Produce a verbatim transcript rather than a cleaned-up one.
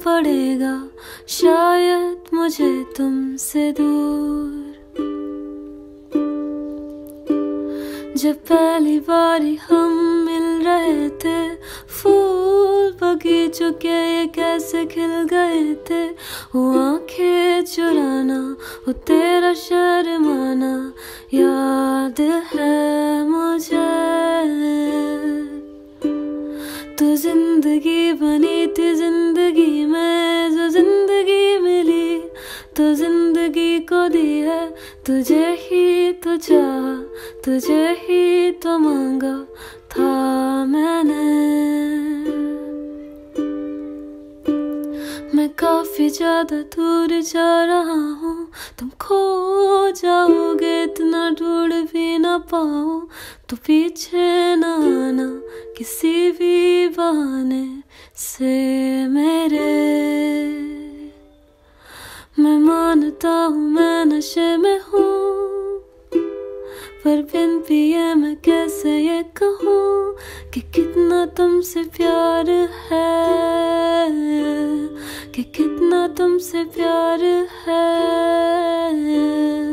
पड़ेगा शायद मुझे तुमसे दूर। जब पहली बारी हम मिल रहे थे, फूल बगीचों के ये कैसे खिल गए थे। वो आंखें चुराना, वो तेरा शर्माना याद है मुझे। तो जिंदगी बनी थी जिंदगी में, जो जिंदगी मिली तो जिंदगी को दी है। तुझे ही तो चाहा, तुझे ही तो मांगा था मैंने। मैं काफी ज्यादा दूर जा रहा हूँ, तुम खो जाओगे इतना ढूंढ भी ना पाओ। तो पीछे ना आना किसी भी बहाने से मेरे। मैं मानता हूँ मैं नशे में हूँ, पर बिन पिए मैं कैसे ये कहूँ कि कितना तुमसे प्यार है, कि कितना तुमसे प्यार है।